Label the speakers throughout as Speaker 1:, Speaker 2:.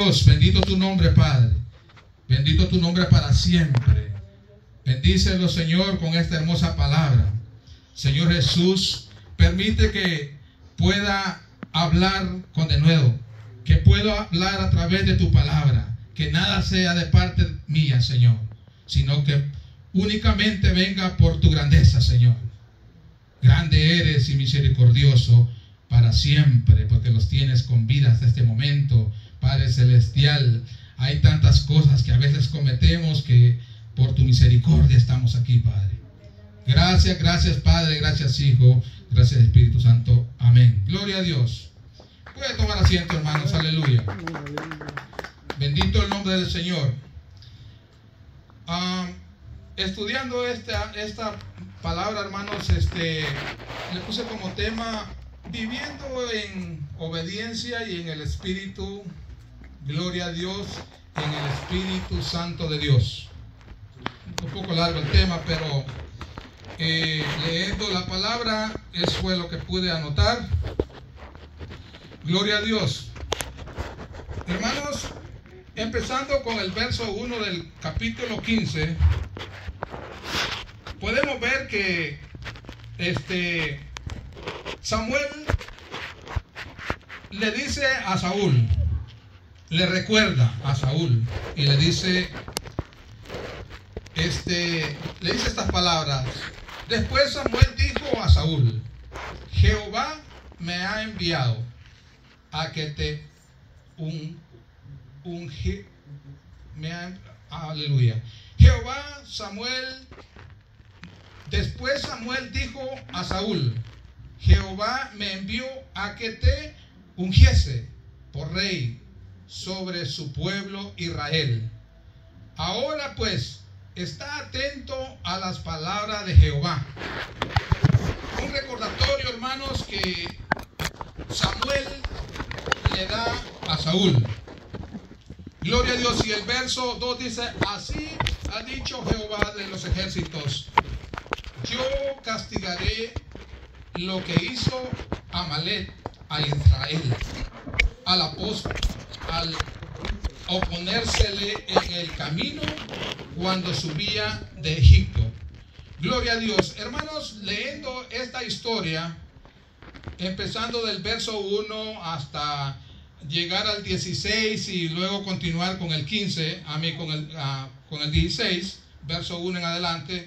Speaker 1: Dios, bendito tu nombre, Padre. Bendito tu nombre para siempre. Bendícelo, Señor, con esta hermosa palabra. Señor Jesús, permite que pueda hablar con denuedo, que pueda hablar a través de tu palabra, que nada sea de parte mía, Señor, sino que únicamente venga por tu grandeza, Señor. Grande eres y misericordioso para siempre, porque los tienes con vida hasta este momento, Padre Celestial. Hay tantas cosas que a veces cometemos que por tu misericordia estamos aquí, Padre. Gracias, gracias, Padre, gracias, Hijo, gracias, Espíritu Santo. Amén. Gloria a Dios. Puede tomar asiento, hermanos. Aleluya. Bendito el nombre del Señor. Estudiando esta palabra, hermanos, le puse como tema viviendo en obediencia y en el Espíritu. Gloria a Dios, en el Espíritu Santo de Dios. Un poco largo el tema, pero leyendo la palabra, eso fue lo que pude anotar. Gloria a Dios. Hermanos, empezando con el verso 1 del capítulo 15, podemos ver que Samuel le dice a Saúl, le recuerda a Saúl y le dice estas palabras. Después Samuel dijo a Saúl: Jehová me ha enviado a que te aleluya. Después Samuel dijo a Saúl: Jehová me envió a que te ungiese por rey sobre su pueblo Israel. Ahora pues, está atento a las palabras de Jehová. Un recordatorio, hermanos, que Samuel le da a Saúl. Gloria a Dios. Y el verso 2 dice: así ha dicho Jehová de los ejércitos, yo castigaré lo que hizo Amalek a Israel al oponérsele en el camino cuando subía de Egipto. Gloria a Dios. Hermanos, leyendo esta historia, empezando del verso 1 hasta llegar al 16 y luego continuar con el 15, con el 16, verso 1 en adelante,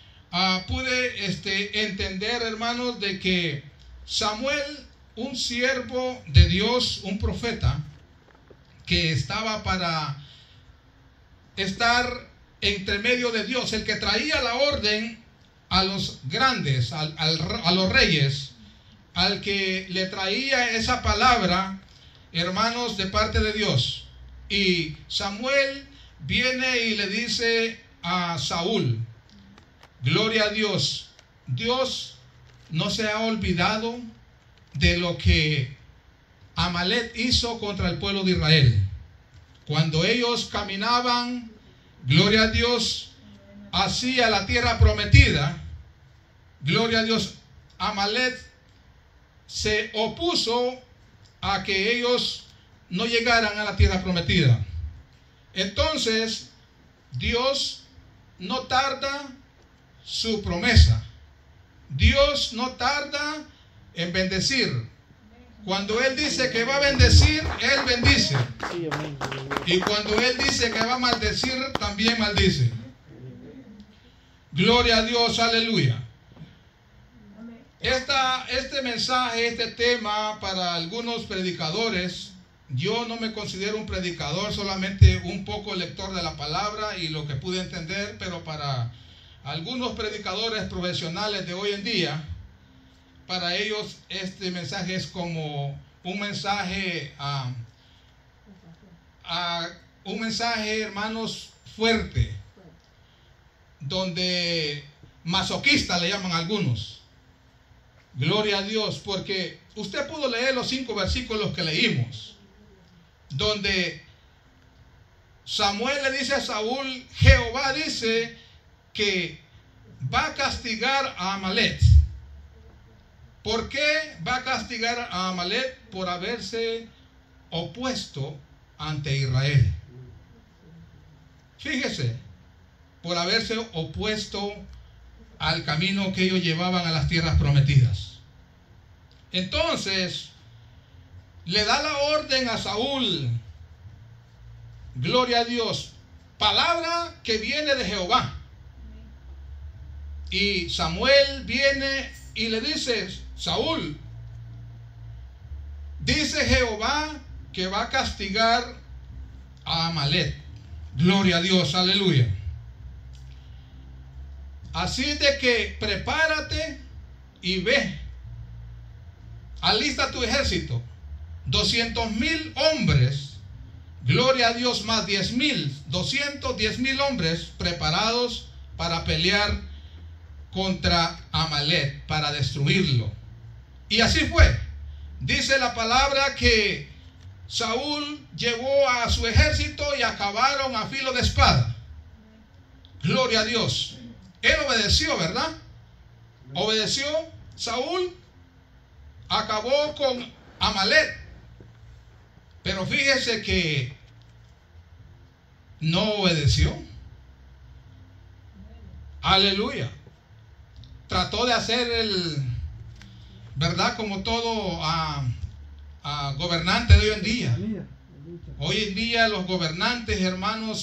Speaker 1: pude entender, hermanos, de que Samuel, un siervo de Dios, un profeta, que estaba para estar entre medio de Dios, el que traía la orden a los grandes, a los reyes, al que le traía esa palabra, hermanos, de parte de Dios. Y Samuel viene y le dice a Saúl, gloria a Dios, Dios no se ha olvidado de lo que Amalek hizo contra el pueblo de Israel. Cuando ellos caminaban, gloria a Dios, hacia la tierra prometida, gloria a Dios, Amalek se opuso a que ellos no llegaran a la tierra prometida. Entonces, Dios no tarda su promesa. Dios no tarda en bendecir. Cuando Él dice que va a bendecir, Él bendice. Y cuando Él dice que va a maldecir, también maldice. Gloria a Dios, aleluya. Este mensaje, este tema, para algunos predicadores, yo no me considero un predicador, solamente un poco lector de la palabra y lo que pude entender, pero para algunos predicadores profesionales de hoy en día, para ellos este mensaje es como un mensaje, hermanos, fuerte, donde masoquista le llaman algunos. Gloria a Dios, porque usted pudo leer los 5 versículos que leímos, donde Samuel le dice a Saúl, Jehová dice que va a castigar a Amalek. ¿Por qué va a castigar a Amalek? Por haberse opuesto ante Israel. Fíjese, por haberse opuesto al camino que ellos llevaban a las tierras prometidas. Entonces, le da la orden a Saúl, gloria a Dios, palabra que viene de Jehová. Y Samuel viene y le dice: Saúl, dice Jehová que va a castigar a Amalek. Gloria a Dios, aleluya. Así de que prepárate y ve, alista tu ejército, 200,000 hombres, gloria a Dios, más 10,000, 210,000 hombres preparados para pelear contra Amalek, para destruirlo. Y así fue. Dice la palabra que Saúl llevó a su ejército y acabaron a filo de espada. Gloria a Dios. Él obedeció, ¿verdad? Obedeció Saúl, acabó con Amalek. Pero fíjese que no obedeció. Aleluya. Trató de hacer ¿verdad? Como todo gobernante de hoy en día. Hoy en día los gobernantes, hermanos,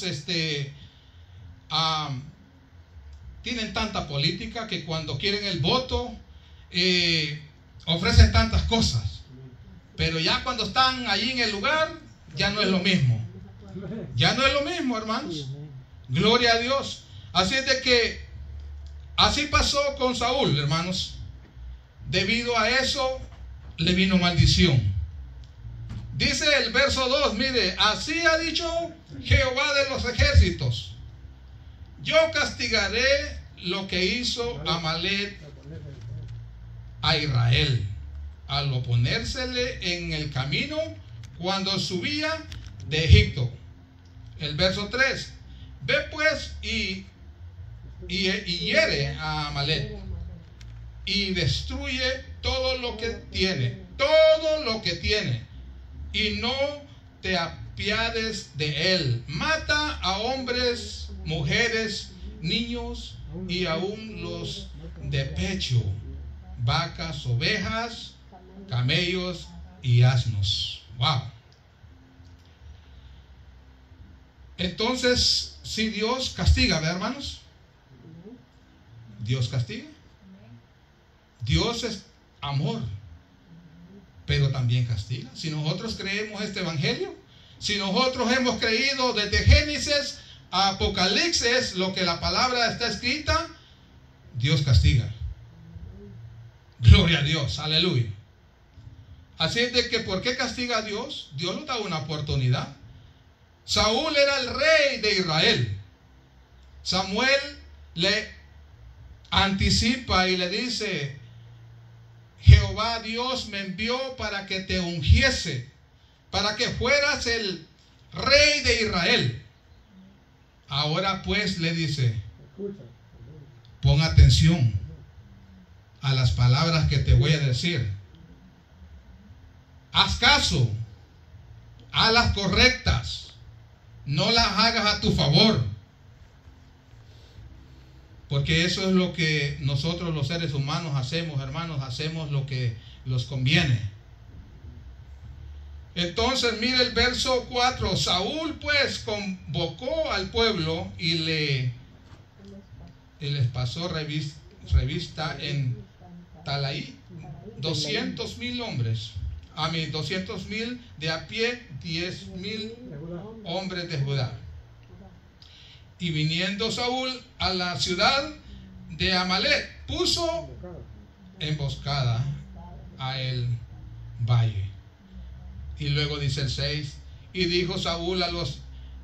Speaker 1: tienen tanta política que cuando quieren el voto ofrecen tantas cosas, pero ya cuando están allí en el lugar ya no es lo mismo. Ya no es lo mismo, hermanos. Gloria a Dios. Así es de que así pasó con Saúl, hermanos. Debido a eso le vino maldición. Dice el verso 2, mire: así ha dicho Jehová de los ejércitos: yo castigaré lo que hizo Amalek a Israel al oponérsele en el camino cuando subía de Egipto. El verso 3: ve pues y hiere a Amalek y destruye todo lo que tiene, y no te apiades de él. Mata a hombres, mujeres, niños y aún los de pecho, vacas, ovejas, camellos y asnos. Wow. Entonces, si Dios castiga, ¿verdad, hermanos? Dios castiga. Dios es amor, pero también castiga. Si nosotros creemos este evangelio, si nosotros hemos creído desde Génesis a Apocalipsis lo que la palabra está escrita, Dios castiga. Gloria a Dios, aleluya. Así es de que, ¿por qué castiga a Dios? Dios nos da una oportunidad. Saúl era el rey de Israel. Samuel le anticipa y le dice: Jehová Dios me envió para que te ungiese, para que fueras el rey de Israel. Ahora pues, le dice, pon atención a las palabras que te voy a decir. Haz caso, hazlas correctas, no las hagas a tu favor, porque eso es lo que nosotros los seres humanos hacemos, hermanos. Hacemos lo que nos conviene. Entonces, mire el verso 4. Saúl pues convocó al pueblo y les pasó revista en Talaí 200,000 hombres. A mí 200,000 de a pie, 10,000 hombres de Judá. Y viniendo Saúl a la ciudad de Amalek, puso emboscada a el valle. Y luego dice el 6: y dijo Saúl a los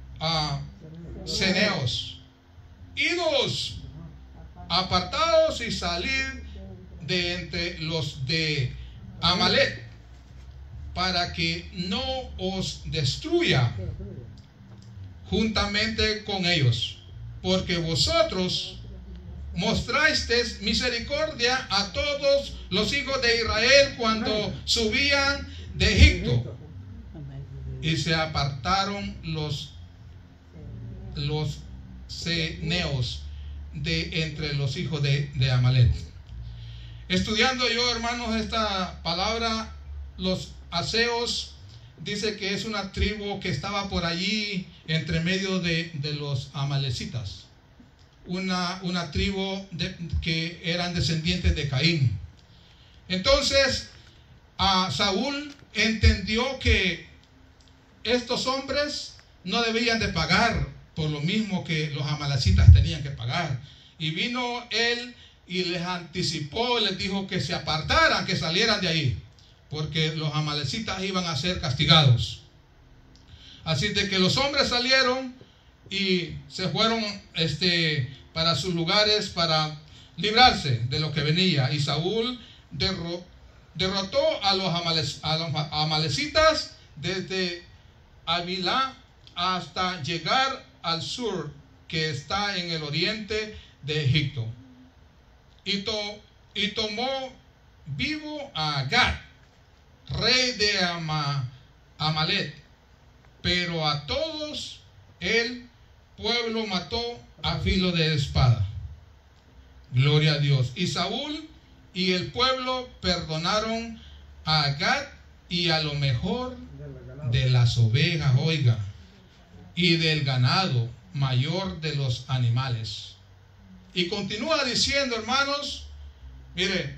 Speaker 1: ceneos: idos, apartaos y salid de entre los de Amalek, para que no os destruya juntamente con ellos, porque vosotros mostrasteis misericordia a todos los hijos de Israel cuando subían de Egipto. y se apartaron los ceneos de entre los hijos de Amalek. Estudiando yo, hermanos, esta palabra, los aseos, dice que es una tribu que estaba por allí entre medio de los amalecitas, una tribu que eran descendientes de Caín. Entonces Saúl entendió que estos hombres no debían de pagar por lo mismo que los amalecitas tenían que pagar, y vino él y les anticipó, les dijo que se apartaran, que salieran de ahí, porque los amalecitas iban a ser castigados. Así de que los hombres salieron y se fueron para sus lugares para librarse de lo que venía. Y Saúl derrotó a los amalecitas desde Havilá hasta llegar al sur, que está en el oriente de Egipto. Y tomó vivo a Agag, rey de Amalek, pero a todos el pueblo mató a filo de espada. Gloria a Dios. Y Saúl y el pueblo perdonaron a Agag y a lo mejor de las ovejas, oiga, y del ganado mayor de los animales. Y continúa diciendo, hermanos, mire,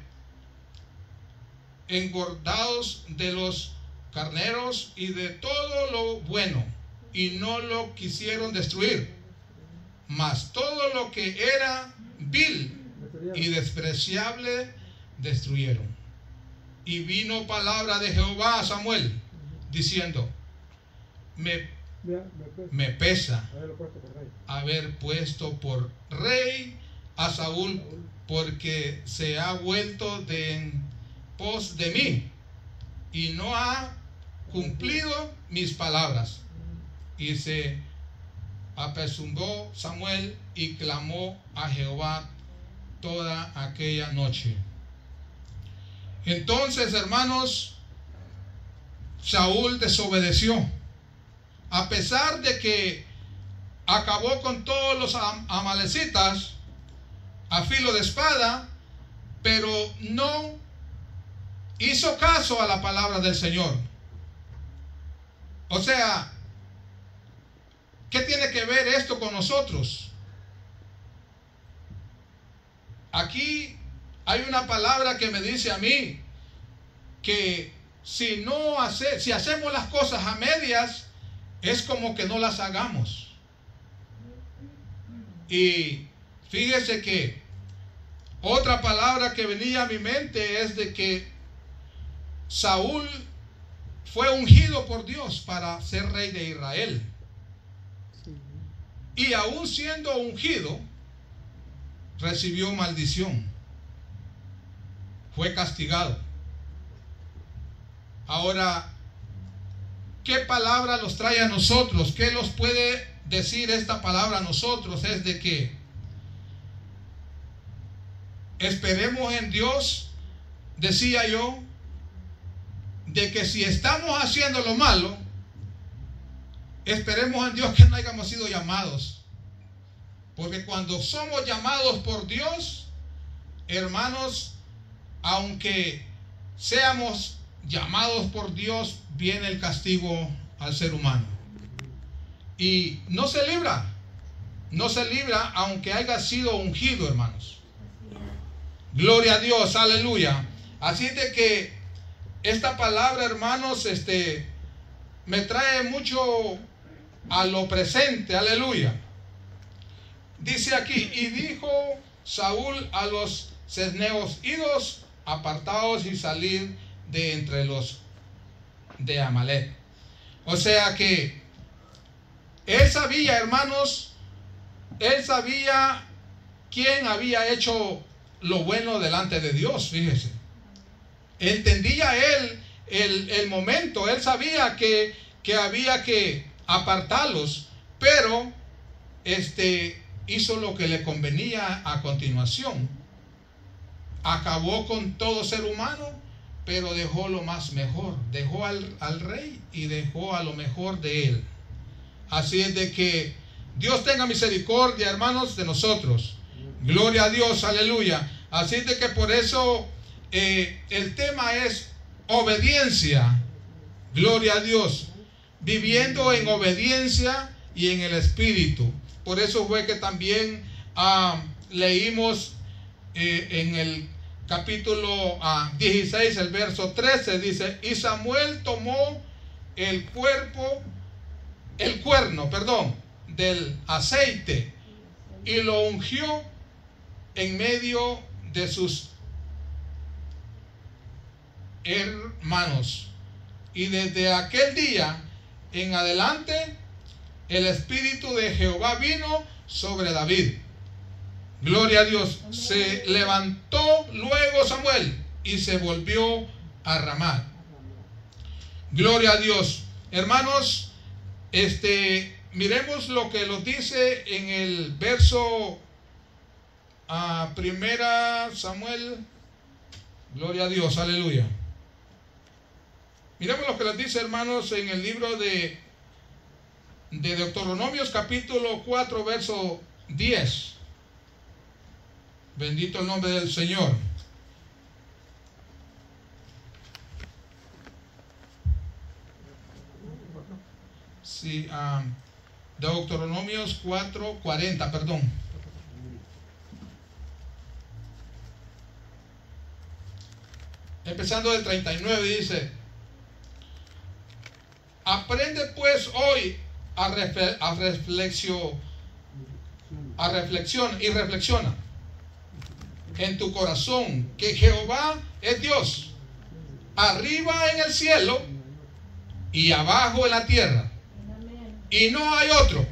Speaker 1: engordados de los carneros y de todo lo bueno, y no lo quisieron destruir, mas todo lo que era vil y despreciable destruyeron. Y vino palabra de Jehová a Samuel diciendo: me pesa haber puesto por rey a Saúl, porque se ha vuelto de en pos de mí y no ha cumplido mis palabras. Y se apesadumbró Samuel y clamó a Jehová toda aquella noche. Entonces, hermanos, Saúl desobedeció, a pesar de que acabó con todos los amalecitas a filo de espada, pero no hizo caso a la palabra del Señor. O sea, ¿qué tiene que ver esto con nosotros? Aquí hay una palabra que me dice a mí que si hacemos las cosas a medias, es como que no las hagamos. Y fíjese que otra palabra que venía a mi mente es de que Saúl fue ungido por Dios para ser rey de Israel. Y aún siendo ungido, recibió maldición. Fue castigado. Ahora, ¿qué palabra nos trae a nosotros? ¿Qué nos puede decir esta palabra a nosotros? Es de que esperemos en Dios, decía yo, de que si estamos haciendo lo malo, esperemos en Dios que no hayamos sido llamados. Porque cuando somos llamados por Dios, hermanos, aunque seamos llamados por Dios, viene el castigo al ser humano. Y no se libra aunque haya sido ungido, hermanos. Gloria a Dios, aleluya. Así de que esta palabra, hermanos, me trae mucho a lo presente, aleluya. Dice aquí: y dijo Saúl a los ceneos: idos, apartaos y salid de entre los de Amalek. O sea que él sabía, hermanos, él sabía quién había hecho lo bueno delante de Dios. Fíjese, entendía él el momento, él sabía que había que apartarlos, pero hizo lo que le convenía a continuación. Acabó con todo ser humano pero dejó lo más mejor. Dejó al rey y dejó a lo mejor de él. Así es de que Dios tenga misericordia, hermanos, de nosotros. Gloria a Dios, aleluya. Así es de que por eso el tema es obediencia. Gloria a Dios. Viviendo en obediencia y en el Espíritu. Por eso fue que también leímos en el capítulo 16, el verso 13, dice: y Samuel tomó el cuerno del aceite y lo ungió en medio de sus hermanos. Y desde aquel día en adelante el Espíritu de Jehová vino sobre David. Gloria a Dios. Se levantó luego Samuel y se volvió a Ramá. Gloria a Dios. Hermanos, miremos lo que nos dice en el verso primera Samuel. Gloria a Dios, aleluya. Miremos lo que les dice, hermanos, en el libro de Deuteronomios capítulo 4, verso 10. Bendito el nombre del Señor. Sí, Deuteronomios 4:40, perdón. Empezando del 39 dice: aprende pues hoy a reflexión y reflexiona en tu corazón que Jehová es Dios, arriba en el cielo y abajo en la tierra, y no hay otro.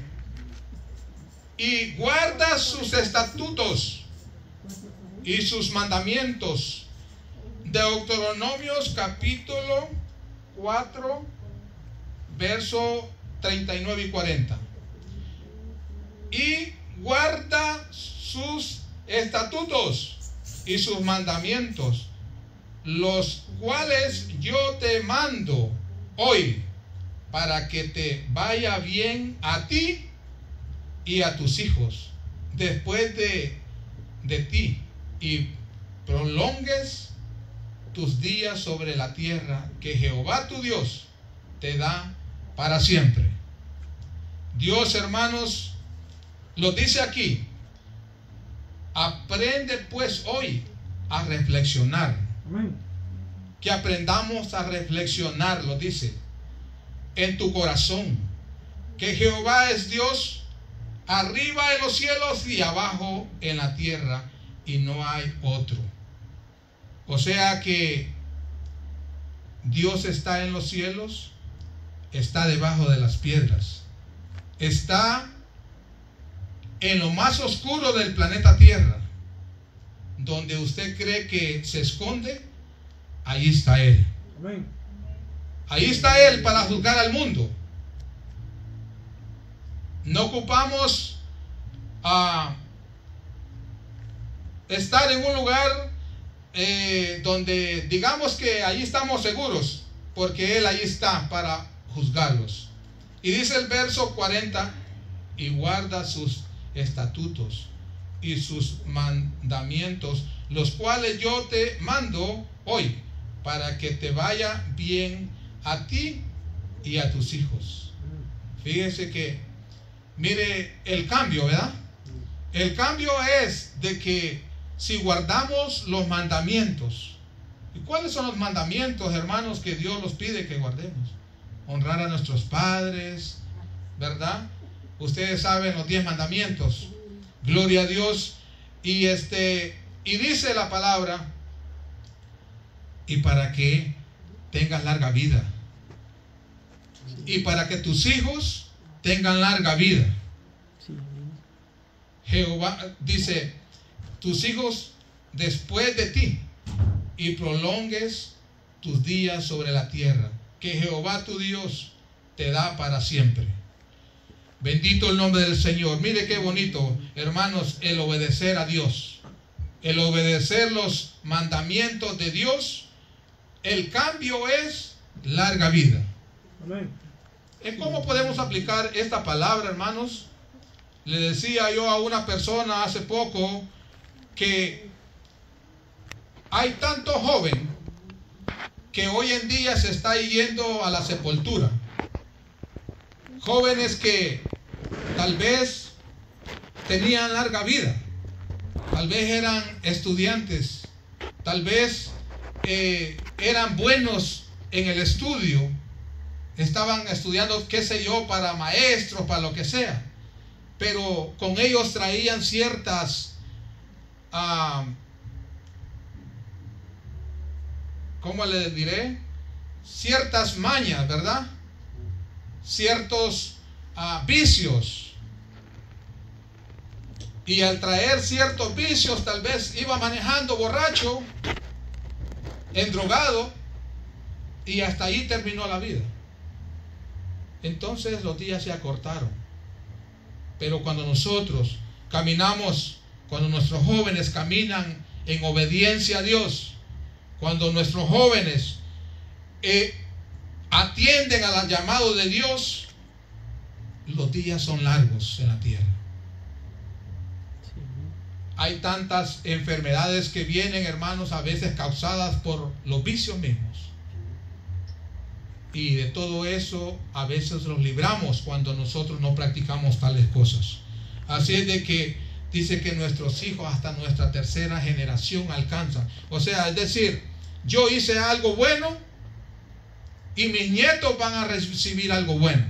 Speaker 1: Y guarda sus estatutos y sus mandamientos. Deuteronomios capítulo 4, verso 39 y 40. Y guarda sus estatutos y sus mandamientos, los cuales yo te mando hoy, para que te vaya bien a ti y a tus hijos después de ti, y prolongues tus días sobre la tierra que Jehová tu Dios te da para siempre. Dios, hermanos, lo dice aquí: aprende pues hoy a reflexionar. Amén. Que aprendamos a reflexionar, lo dice, en tu corazón, que Jehová es Dios, arriba en los cielos y abajo en la tierra, y no hay otro. O sea que Dios está en los cielos, está debajo de las piedras, está en lo más oscuro del planeta Tierra. Donde usted cree que se esconde, ahí está Él. Amén. Ahí está Él para juzgar al mundo. No ocupamos estar en un lugar donde digamos que allí estamos seguros, porque Él ahí está para juzgarlos. Y dice el verso 40: y guarda sus estatutos y sus mandamientos, los cuales yo te mando hoy, para que te vaya bien a ti y a tus hijos. Fíjese que, mire el cambio, ¿verdad? El cambio es de que si guardamos los mandamientos. ¿Y cuáles son los mandamientos, hermanos, que Dios nos pide que guardemos? Honrar a nuestros padres, ¿verdad? Ustedes saben los 10 mandamientos. Gloria a Dios. Y dice la palabra: y para que tengas larga vida, y para que tus hijos tengan larga vida. Jehová dice: tus hijos después de ti, y prolongues tus días sobre la tierra que Jehová tu Dios te da para siempre. Bendito el nombre del Señor. Mire qué bonito, hermanos, el obedecer a Dios, el obedecer los mandamientos de Dios, el cambio es larga vida.
Speaker 2: Amén.
Speaker 1: ¿Cómo podemos aplicar esta palabra, hermanos? Le decía yo a una persona hace poco que hay tanto joven que hoy en día se está yendo a la sepultura. Jóvenes que tal vez tenían larga vida, tal vez eran estudiantes, tal vez eran buenos en el estudio, estaban estudiando, qué sé yo, para maestros, para lo que sea, pero con ellos traían ciertas, ¿cómo les diré? Ciertas mañas, ¿verdad? Ciertos vicios. Y al traer ciertos vicios, tal vez iba manejando borracho, endrogado, y hasta ahí terminó la vida. Entonces los días se acortaron. Pero cuando nosotros caminamos, cuando nuestros jóvenes caminan en obediencia a Dios, cuando nuestros jóvenes atienden al llamado de Dios, los días son largos en la tierra. Hay tantas enfermedades que vienen, hermanos, a veces causadas por los vicios mismos. Y de todo eso a veces los libramos cuando nosotros no practicamos tales cosas. Así es de que dice que nuestros hijos hasta nuestra tercera generación alcanzan. O sea, es decir, yo hice algo bueno y mis nietos van a recibir algo bueno.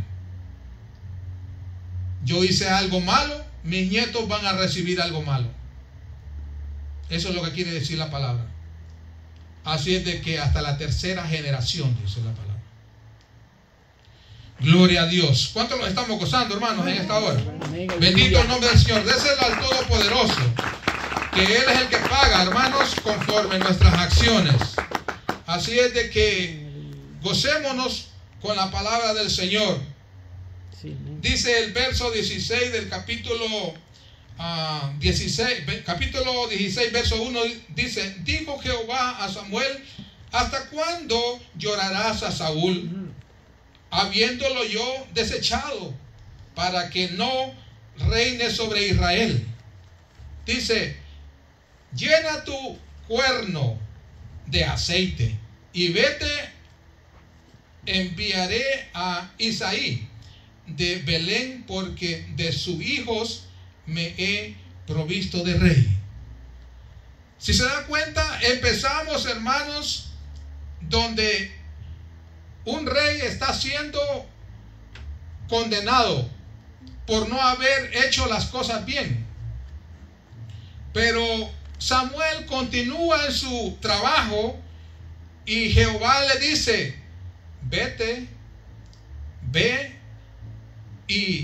Speaker 1: Yo hice algo malo, mis nietos van a recibir algo malo. Eso es lo que quiere decir la palabra. Así es de que hasta la tercera generación, dice la palabra. Gloria a Dios. ¿Cuántos nos estamos gozando, hermanos, en esta hora? Bendito el nombre del Señor. Déselo al Todopoderoso, que Él es el que paga, hermanos, conforme nuestras acciones. Así es de que gocémonos con la palabra del Señor. Dice el verso 16 del capítulo 16, verso 1, dice: dijo Jehová a Samuel, ¿hasta cuándo llorarás a Saúl, habiéndolo yo desechado, para que no reine sobre Israel? Dice: llena tu cuerno de aceite y vete, enviaré a Isaí de Belén, porque de sus hijos me he provisto de rey. Si se da cuenta, empezamos, hermanos, donde un rey está siendo condenado por no haber hecho las cosas bien. Pero Samuel continúa en su trabajo y Jehová le dice: vete, ve y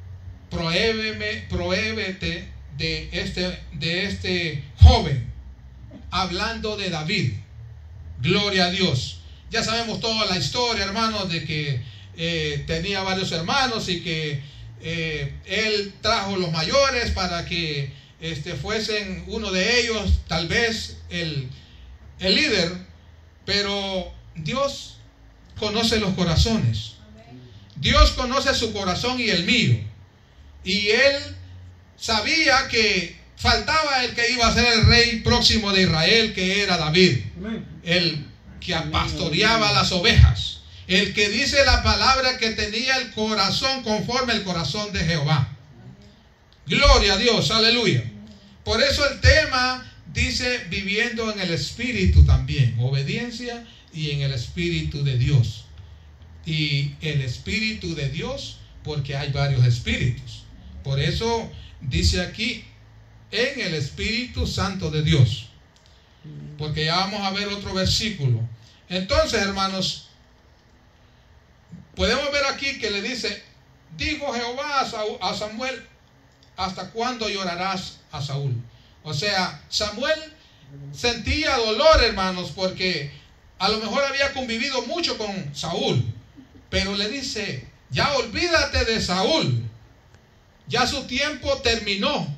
Speaker 1: prohébete de este joven, hablando de David. Gloria a Dios. Ya sabemos toda la historia, hermanos, de que tenía varios hermanos y que él trajo los mayores para que fuesen uno de ellos, tal vez el líder. Pero Dios conoce los corazones. Dios conoce su corazón y el mío. Y Él sabía que faltaba el que iba a ser el rey próximo de Israel, que era David. El que pastoreaba las ovejas. El que dice la palabra que tenía el corazón conforme al corazón de Jehová. Gloria a Dios, aleluya. Por eso el tema dice: viviendo en el Espíritu también. Obediencia y en el Espíritu de Dios. Y el Espíritu de Dios, porque hay varios espíritus. Por eso dice aquí: en el Espíritu Santo de Dios. Porque ya vamos a ver otro versículo. Entonces, hermanos, podemos ver aquí que le dice: dijo Jehová a Samuel, ¿hasta cuándo llorarás a Saúl? O sea, Samuel sentía dolor, hermanos, porque a lo mejor había convivido mucho con Saúl. Pero le dice: ya olvídate de Saúl, ya su tiempo terminó.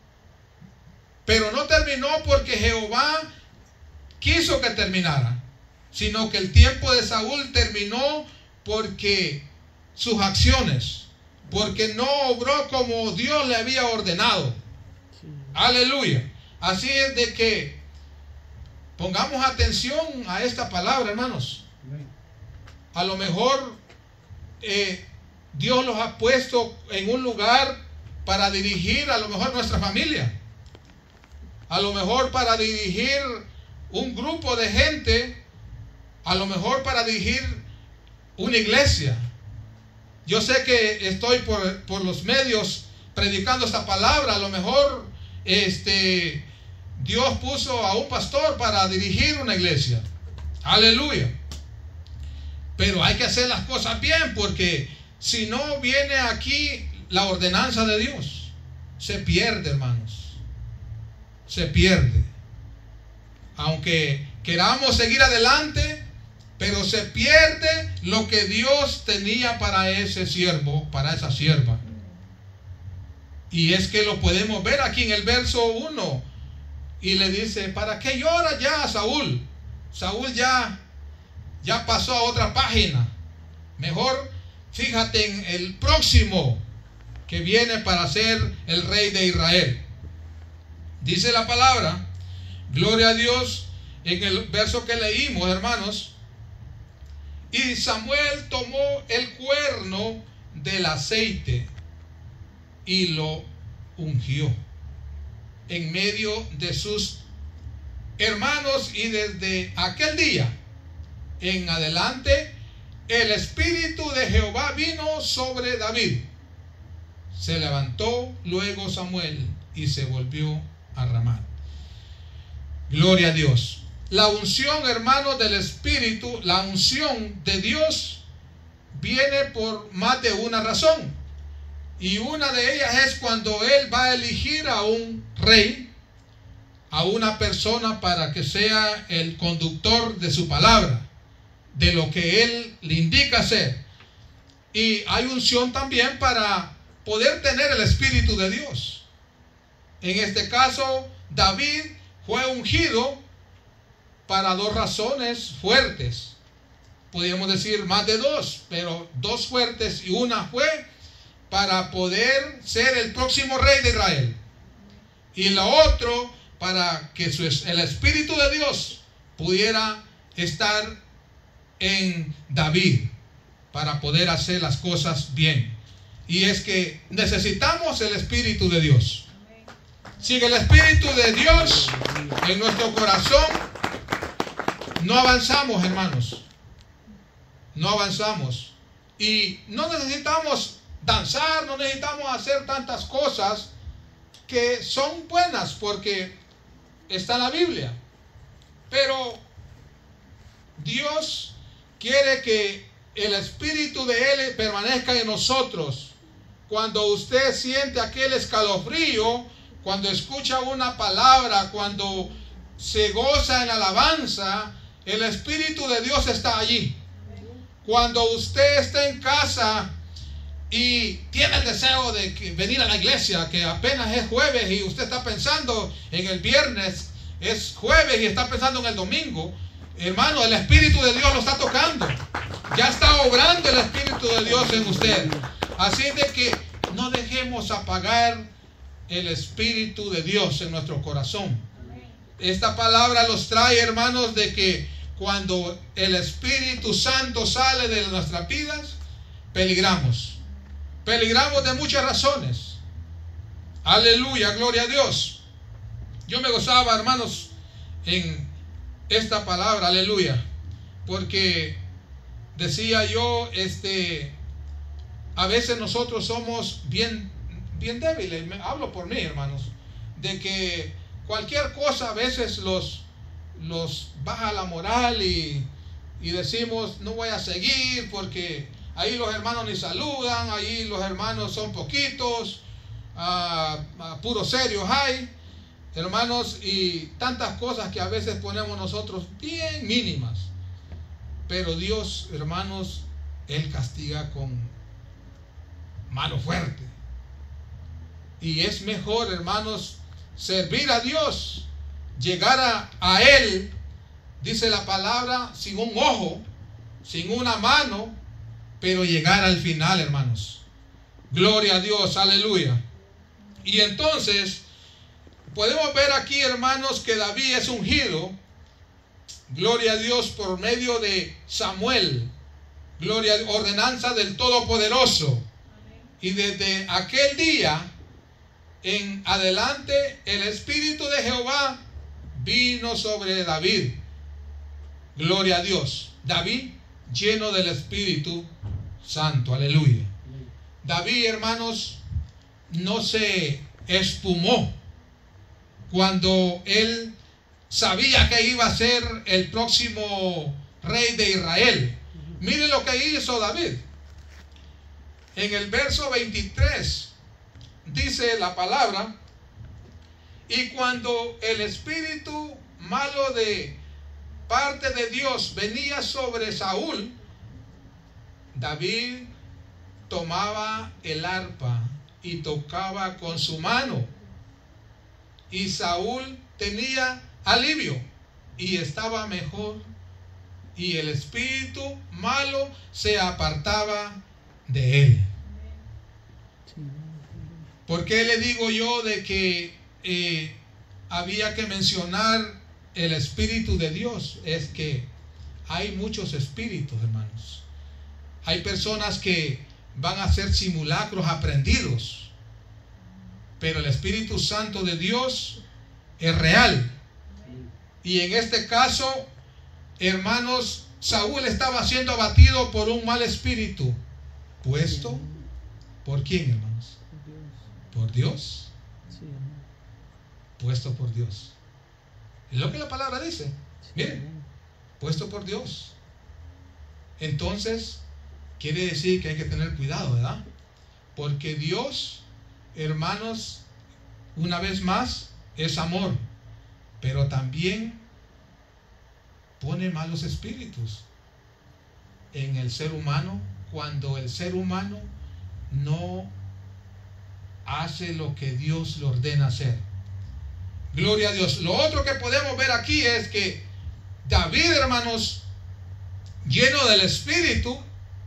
Speaker 1: Pero no terminó porque Jehová quiso que terminara. sino que el tiempo de Saúl terminó porque sus acciones, porque no obró como Dios le había ordenado. Sí. Aleluya. Así es de que pongamos atención a esta palabra, hermanos. A lo mejor Dios los ha puesto en un lugar para dirigir a lo mejor nuestra familia, a lo mejor para dirigir un grupo de gente, a lo mejor para dirigir una iglesia. Yo sé que estoy por los medios predicando esta palabra. A lo mejor Dios puso a un pastor para dirigir una iglesia. Aleluya. Pero hay que hacer las cosas bien, porque si no viene aquí la ordenanza de Dios, se pierde, hermanos. Se pierde. Aunque queramos seguir adelante, pero se pierde lo que Dios tenía para ese siervo, para esa sierva. Y es que lo podemos ver aquí en el verso 1. Y le dice: ¿para qué llora ya Saúl? Saúl ya pasó a otra página. Mejor fíjate en el próximo que viene para ser el rey de Israel. Dice la palabra, gloria a Dios, en el verso que leímos, hermanos. Y Samuel tomó el cuerno del aceite y lo ungió en medio de sus hermanos, y desde aquel día en adelante el Espíritu de Jehová vino sobre David. Se levantó luego Samuel y se volvió a Ramá. Gloria a Dios. La unción, hermanos, del Espíritu, la unción de Dios viene por más de una razón. Y una de ellas es cuando Él va a elegir a un rey, a una persona para que sea el conductor de su palabra, de lo que Él le indica hacer. Y hay unción también para poder tener el Espíritu de Dios. En este caso, David fue ungido para dos razones fuertes. Podríamos decir más de dos, pero dos fuertes, y una fue para poder ser el próximo rey de Israel, y la otra para que el Espíritu de Dios pudiera estar en David para poder hacer las cosas bien. Y es que necesitamos el Espíritu de Dios. Sin el Espíritu de Dios en nuestro corazón, no avanzamos, hermanos. No avanzamos. Y no necesitamos danzar, no necesitamos hacer tantas cosas que son buenas, porque está en la Biblia. Pero Dios quiere que el Espíritu de Él permanezca en nosotros. Cuando usted siente aquel escalofrío, cuando escucha una palabra, cuando se goza en la alabanza, el Espíritu de Dios está allí. Cuando usted está en casa y tiene el deseo de venir a la iglesia, que apenas es jueves y usted está pensando en el viernes, es jueves y está pensando en el domingo, hermano, el Espíritu de Dios lo está tocando. Ya está obrando el Espíritu de Dios en usted. Así de que no dejemos apagar el Espíritu de Dios en nuestro corazón. Esta palabra los trae, hermanos, de que cuando el Espíritu Santo sale de nuestras vidas, peligramos. Peligramos de muchas razones. Aleluya, gloria a Dios. Yo me gozaba, hermanos, en esta palabra, aleluya, porque decía yo, a veces nosotros somos bien débiles. Hablo por mí, hermanos, de que cualquier cosa a veces los baja la moral y decimos: no voy a seguir porque ahí los hermanos ni saludan, ahí los hermanos son poquitos, puros serios hay, hermanos, y tantas cosas que a veces ponemos nosotros bien mínimas. Pero Dios, hermanos, Él castiga con mano fuerte. Y es mejor, hermanos, servir a Dios, llegar a Él dice la palabra, sin un ojo, sin una mano, pero llegar al final, hermanos. Gloria a Dios, aleluya. Y entonces podemos ver aquí, hermanos, que David es ungido, gloria a Dios, por medio de Samuel, gloria, ordenanza del Todopoderoso. Y desde aquel día en adelante el Espíritu de Jehová vino sobre David. Gloria a Dios. David lleno del Espíritu Santo, aleluya. David, hermanos, no se espumó cuando él sabía que iba a ser el próximo rey de Israel. Mire lo que hizo David. En el verso 23 dice la palabra: y cuando el espíritu malo de parte de Dios venía sobre Saúl, David tomaba el arpa y tocaba con su mano, y Saúl tenía alivio y estaba mejor, y el espíritu malo se apartaba de él. ¿Por qué le digo yo de que había que mencionar el Espíritu de Dios? Es que hay muchos espíritus, hermanos. Hay personas que van a hacer simulacros aprendidos, pero el Espíritu Santo de Dios es real. Y en este caso, hermanos, Saúl estaba siendo abatido por un mal espíritu. ¿Puesto por quién, hermanos? ¿Por Dios? Puesto por Dios. Es lo que la palabra dice. Miren, puesto por Dios. Entonces, quiere decir que hay que tener cuidado, ¿verdad? Porque Dios, hermanos, una vez más, es amor, pero también pone malos espíritus en el ser humano cuando el ser humano no hace lo que Dios le ordena hacer. Gloria a Dios. Lo otro que podemos ver aquí es que David, hermanos, lleno del Espíritu,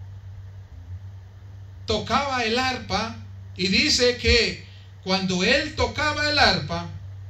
Speaker 1: tocaba el arpa, y dice que cuando él tocaba el arpa,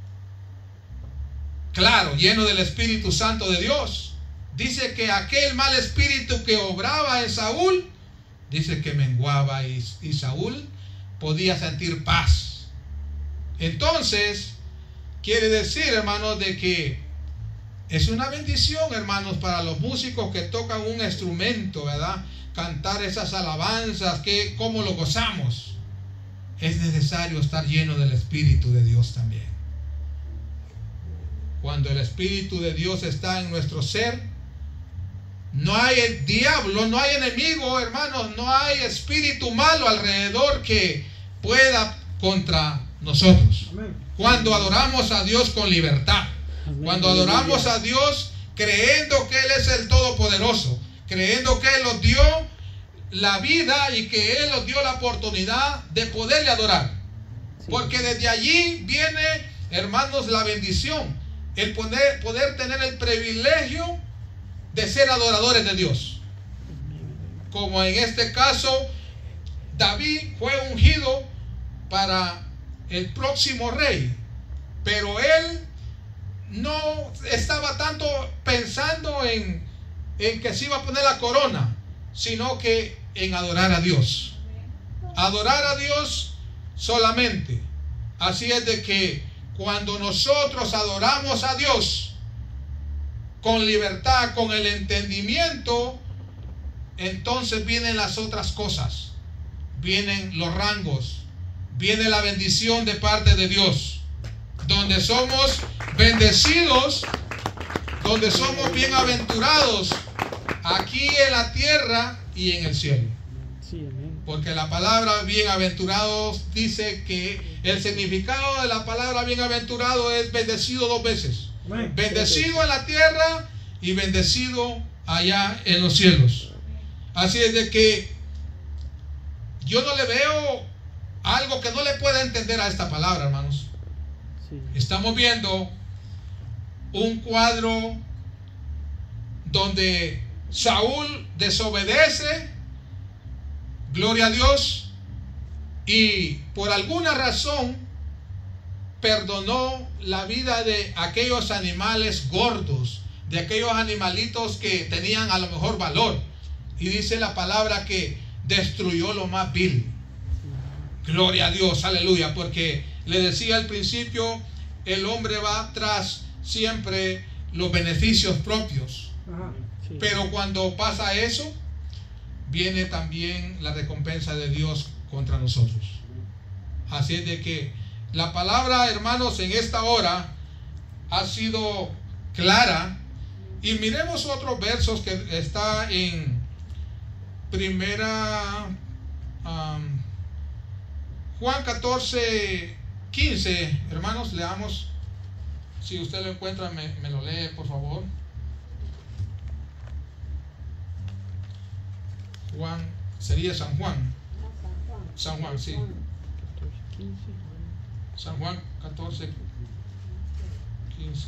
Speaker 1: claro, lleno del Espíritu Santo de Dios, dice que aquel mal espíritu que obraba en Saúl, dice que menguaba, y Saúl podía sentir paz. Entonces, quiere decir, hermanos, de que es una bendición, hermanos, para los músicos que tocan un instrumento, ¿verdad? Cantar esas alabanzas, que cómo lo gozamos. Es necesario estar lleno del Espíritu de Dios también. Cuando el Espíritu de Dios está en nuestro ser, no hay el diablo, no hay enemigo, hermanos, no hay espíritu malo alrededor que pueda contra nosotros. Amén. Cuando adoramos a Dios con libertad, amén. Cuando adoramos a Dios creyendo que Él es el Todopoderoso, creyendo que Él nos dio la vida y que Él nos dio la oportunidad de poderle adorar. Sí. Porque desde allí viene, hermanos, la bendición, el poder tener el privilegio de ser adoradores de Dios. Como en este caso, David fue ungido para el próximo rey, pero él no estaba tanto pensando en que se iba a poner la corona, sino que en adorar a Dios. Adorar a Dios solamente. Así es de que cuando nosotros adoramos a Dios con libertad, con el entendimiento, entonces vienen las otras cosas, vienen los rangos, viene la bendición de parte de Dios, donde somos bendecidos, donde somos bienaventurados aquí en la tierra y en el cielo. Porque la palabra bienaventurados dice que el significado de la palabra bienaventurado es bendecido dos veces. Bendecido en la tierra y bendecido allá en los cielos. Así es de que yo no le veo algo que no le pueda entender a esta palabra, hermanos. Sí. Estamos viendo un cuadro donde Saúl desobedece, gloria a Dios, y por alguna razón perdonó la vida de aquellos animales gordos, de aquellos animalitos que tenían a lo mejor valor. Y dice la palabra que destruyó lo más vil. Gloria a Dios, aleluya, porque le decía al principio, el hombre va tras siempre los beneficios propios. Pero cuando pasa eso, viene también la recompensa de Dios contra nosotros. Así es de que la palabra, hermanos, en esta hora ha sido clara. Y miremos otros versos que está en primera Juan 14, 15. Hermanos, leamos. Si usted lo encuentra, me lo lee, por favor. Juan, sería San Juan. San Juan, sí. San Juan 14, 15.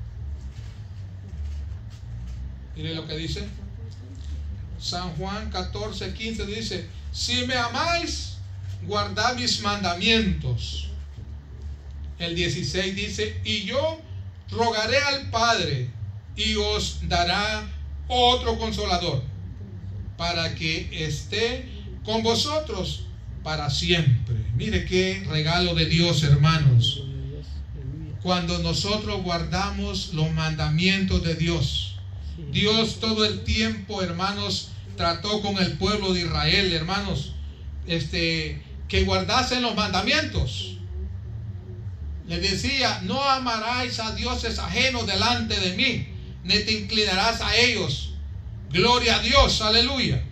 Speaker 1: Mire lo que dice. San Juan 14, 15 dice: si me amáis, guardad mis mandamientos. El 16 dice: y yo rogaré al Padre y os dará otro consolador, para que esté con vosotros para siempre. Mire qué regalo de Dios, hermanos. Cuando nosotros guardamos los mandamientos de Dios, Dios todo el tiempo, hermanos, trató con el pueblo de Israel, hermanos, que guardasen los mandamientos. Les decía: no amarás a dioses ajenos delante de mí, ni te inclinarás a ellos. Gloria a Dios, aleluya.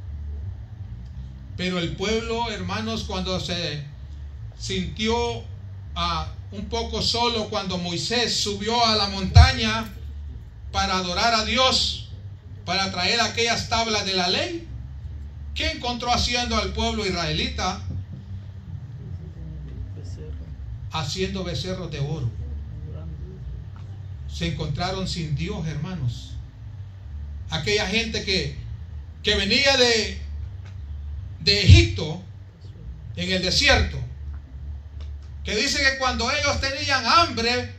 Speaker 1: Pero el pueblo, hermanos, cuando se sintió un poco solo, cuando Moisés subió a la montaña para adorar a Dios, para traer aquellas tablas de la ley, ¿qué encontró haciendo al pueblo israelita? Haciendo becerros de oro. Se encontraron sin Dios, hermanos. Aquella gente que venía de Egipto, en el desierto, que dice que cuando ellos tenían hambre,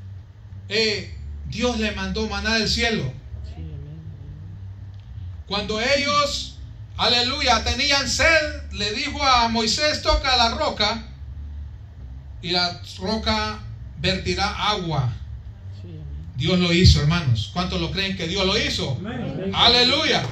Speaker 1: Dios les mandó maná del cielo. Cuando ellos, aleluya, tenían sed, le dijo a Moisés: toca la roca, y la roca vertirá agua. Dios lo hizo, hermanos. ¿Cuántos lo creen que Dios lo hizo? Aleluya.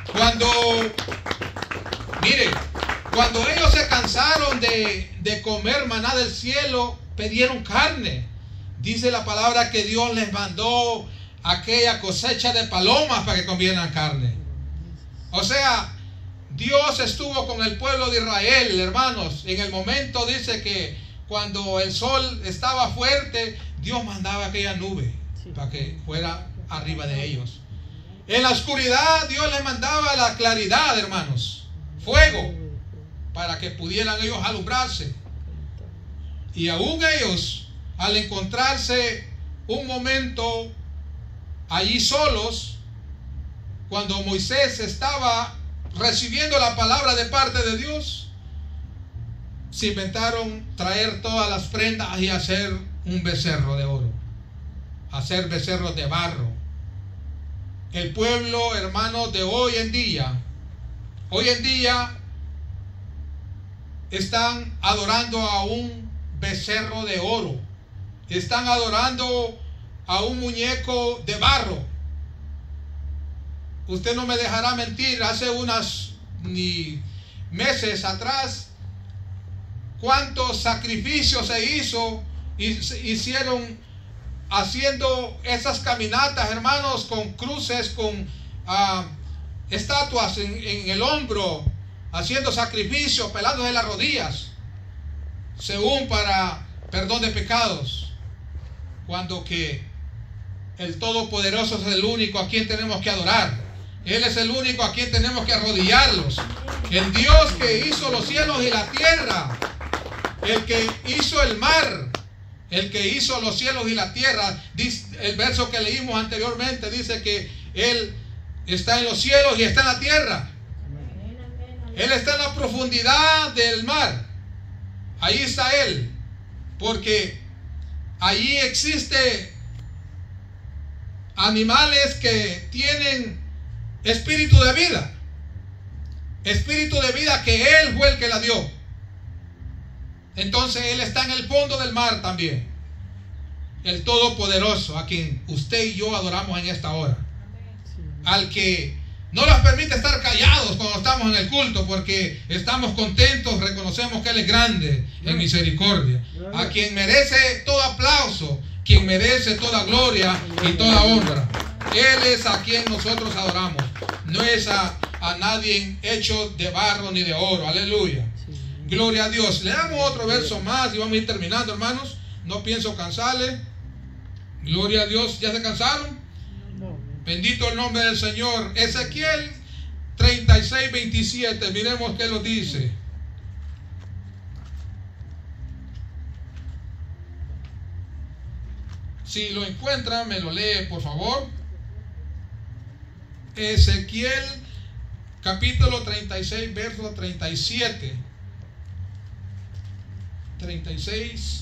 Speaker 1: Cuando ellos se cansaron de comer maná del cielo, pidieron carne. Dice la palabra que Dios les mandó aquella cosecha de palomas para que comieran carne. O sea, Dios estuvo con el pueblo de Israel, hermanos. En el momento, dice que cuando el sol estaba fuerte, Dios mandaba aquella nube para que fuera arriba de ellos. En la oscuridad, Dios les mandaba la claridad, hermanos, fuego, para que pudieran ellos alumbrarse. Y aún ellos, al encontrarse un momento allí solos, cuando Moisés estaba recibiendo la palabra de parte de Dios, se inventaron traer todas las prendas y hacer un becerro de oro, hacer becerros de barro. El pueblo, hermanos, de hoy en día están adorando a un becerro de oro, están adorando a un muñeco de barro. Usted no me dejará mentir, hace unos meses atrás, cuántos sacrificios se hicieron haciendo esas caminatas, hermanos, con cruces, con estatuas en el hombro, haciendo sacrificios, pelándose las rodillas, según para perdón de pecados, cuando que el Todopoderoso es el único a quien tenemos que adorar. Él es el único a quien tenemos que arrodillarlos. El Dios que hizo los cielos y la tierra, el que hizo el mar, el que hizo los cielos y la tierra. El verso que leímos anteriormente dice que Él está en los cielos y está en la tierra. Él está en la profundidad del mar. Ahí está Él. Porque allí existe animales que tienen espíritu de vida. Espíritu de vida que Él fue el que la dio. Entonces Él está en el fondo del mar también. El Todopoderoso, a quien usted y yo adoramos en esta hora. Al que no nos permite estar callados cuando estamos en el culto, porque estamos contentos, reconocemos que Él es grande en misericordia. A quien merece todo aplauso, quien merece toda gloria y toda honra. Él es a quien nosotros adoramos. No es a nadie hecho de barro ni de oro. Aleluya. Gloria a Dios. Le damos otro verso más y vamos a ir terminando, hermanos. No pienso cansarle. Gloria a Dios. ¿Ya se cansaron? Bendito el nombre del Señor. Ezequiel 36, 27. Miremos qué lo dice. Si lo encuentran, me lo lee, por favor. Ezequiel capítulo 36, verso 37. 36,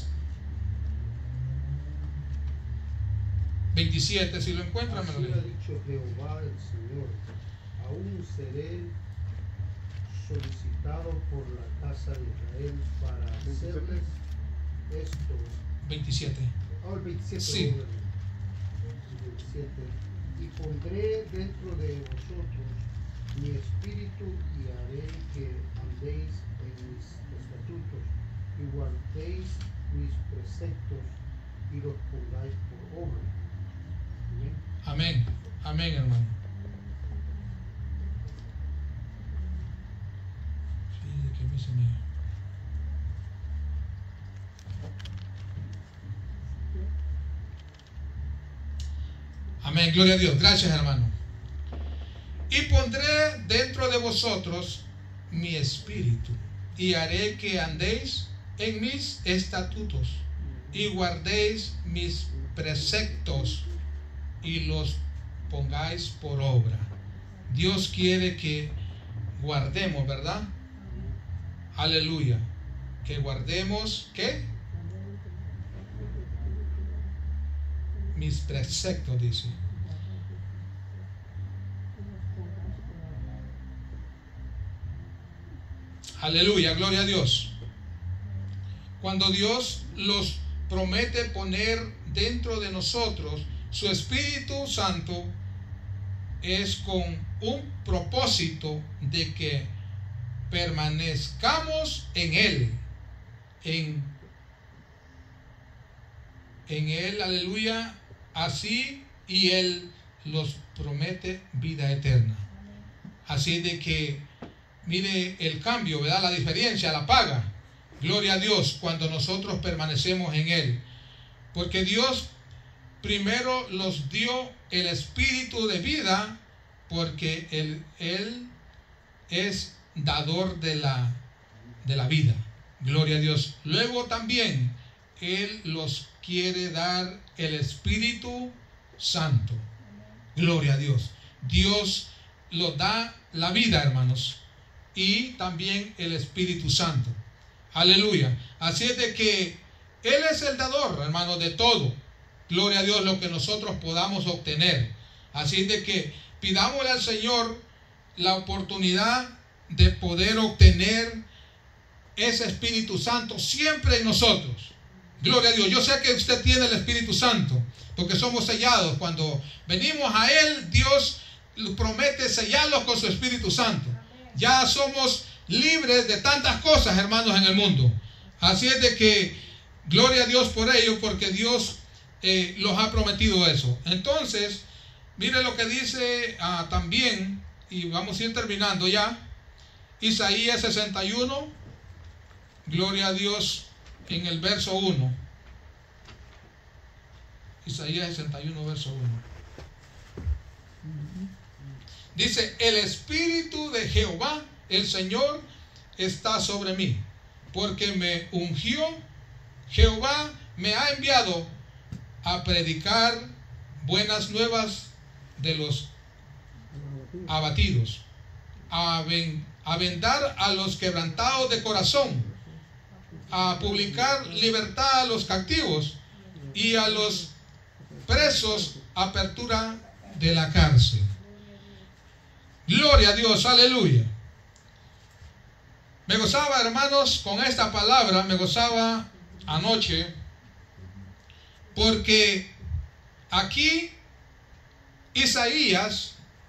Speaker 1: 27. Si lo encuentran, me lo lee.
Speaker 2: Así ha dicho Jehová el Señor: aún seré solicitado por la casa de Israel para hacerles esto.
Speaker 1: 27.
Speaker 2: El 27.
Speaker 1: Sí.
Speaker 2: El 27. Y pondré dentro de vosotros mi espíritu y haré que andéis en mis estatutos y guardéis mis preceptos y los pongáis por obra.
Speaker 1: Amén. Amén, hermano. Sí, que me se me... Amén, gloria a Dios. Gracias, hermano. Y pondré dentro de vosotros mi espíritu y haré que andéis en mis estatutos y guardéis mis preceptos y los pongáis por obra. Dios quiere que guardemos, ¿verdad? Aleluya. Que guardemos, ¿qué? Mis preceptos, dice. Aleluya, gloria a Dios. Cuando Dios los promete poner dentro de nosotros su Espíritu Santo, es con un propósito de que permanezcamos en Él, en Él, aleluya, así, y Él los promete vida eterna. Así de que, mire el cambio, ¿verdad? La diferencia, la paga. Gloria a Dios cuando nosotros permanecemos en Él. Porque Dios primero los dio el espíritu de vida, porque Él es dador de la vida. Gloria a Dios. Luego también Él los quiere dar el Espíritu Santo. Gloria a Dios. Dios los da la vida, hermanos, y también el Espíritu Santo. Aleluya. Así es de que Él es el dador, hermanos, de todo. Gloria a Dios, lo que nosotros podamos obtener. Así es de que pidámosle al Señor la oportunidad de poder obtener ese Espíritu Santo siempre en nosotros. Gloria a Dios. Yo sé que usted tiene el Espíritu Santo, porque somos sellados. Cuando venimos a Él, Dios promete sellarlos con su Espíritu Santo. Ya somos libres de tantas cosas, hermanos, en el mundo. Así es de que, gloria a Dios por ello, porque Dios los ha prometido eso. Entonces, mire lo que dice también, y vamos a ir terminando ya. Isaías 61, gloria a Dios, en el verso 1. Isaías 61, verso 1. Dice: el Espíritu de Jehová, el Señor, está sobre mí, porque me ungió. Jehová me ha enviado a predicar buenas nuevas de los abatidos, a vendar a los quebrantados de corazón, a publicar libertad a los cautivos y a los presos apertura de la cárcel. Gloria a Dios, aleluya. Me gozaba, hermanos, con esta palabra, me gozaba anoche, porque aquí Isaías,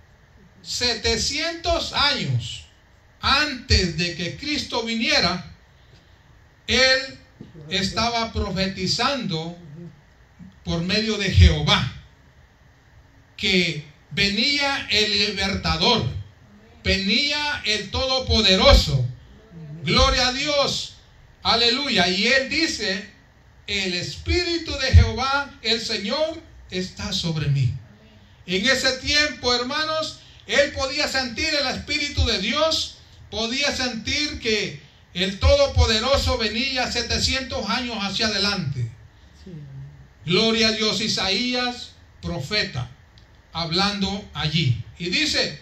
Speaker 1: 700 años antes de que Cristo viniera, él estaba profetizando por medio de Jehová que venía el libertador, venía el todopoderoso. Gloria a Dios, aleluya. Y él dice: el Espíritu de Jehová, el Señor, está sobre mí. En ese tiempo, hermanos, él podía sentir el Espíritu de Dios, podía sentir que el Todopoderoso venía 700 años hacia adelante. Gloria a Dios. Isaías, profeta, hablando allí. Y dice,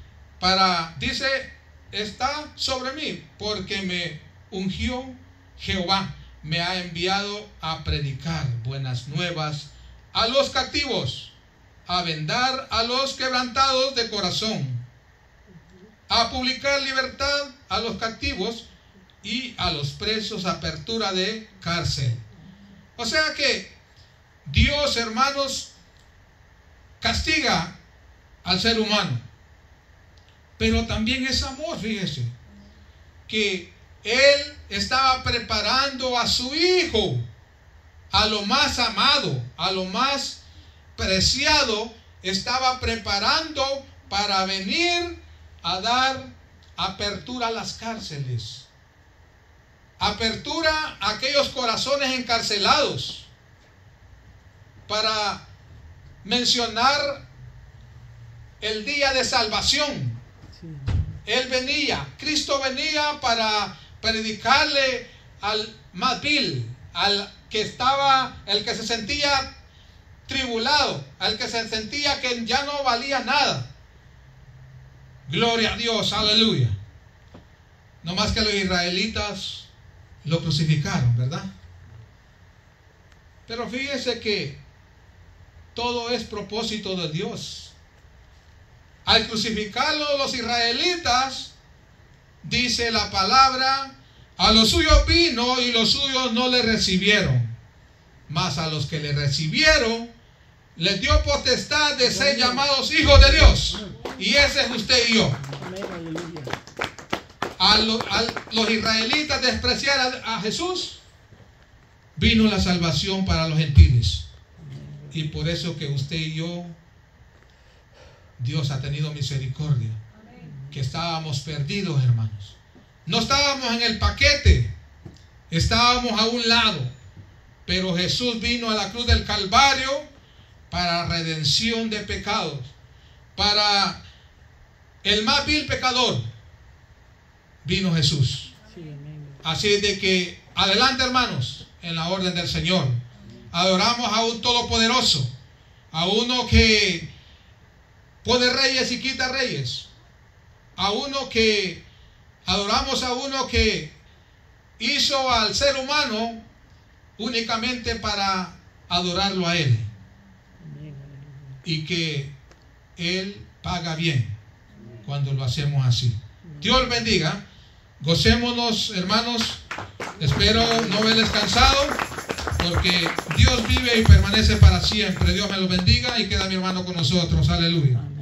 Speaker 1: está sobre mí, porque me ungió Jehová, me ha enviado a predicar buenas nuevas a los cautivos, a vendar a los quebrantados de corazón, a publicar libertad a los cautivos y a los presos apertura de cárcel. O sea que Dios, hermanos, castiga al ser humano, pero también es amor. Fíjese que Él estaba preparando a su Hijo, a lo más amado, a lo más preciado, estaba preparando para venir a dar apertura a las cárceles, apertura a aquellos corazones encarcelados, para mencionar el día de salvación. Él venía, Cristo venía para predicarle al más vil, al que estaba, el que se sentía tribulado, al que se sentía que ya no valía nada. Gloria a Dios, aleluya. No más que los israelitas lo crucificaron, ¿verdad? Pero fíjese que todo es propósito de Dios. Al crucificarlo los israelitas, dice la palabra, a los suyos vino y los suyos no le recibieron, mas a los que le recibieron les dio potestad de ser llamados hijos de Dios. Y ese es usted y yo. A los israelitas despreciar a Jesús, vino la salvación para los gentiles. Y por eso que usted y yo, Dios ha tenido misericordia. Que estábamos perdidos, hermanos. No estábamos en el paquete, estábamos a un lado. Pero Jesús vino a la cruz del Calvario para redención de pecados, para el más vil pecador. Vino Jesús. Así de que adelante, hermanos, en la orden del Señor. Adoramos a un todopoderoso, a uno que pone reyes y quita reyes, a uno que adoramos, a uno que hizo al ser humano únicamente para adorarlo a Él, y que Él paga bien cuando lo hacemos así. Dios bendiga. Gocémonos, hermanos. Espero no haberles cansado, porque Dios vive y permanece para siempre. Dios me los bendiga, y queda mi hermano con nosotros. Aleluya.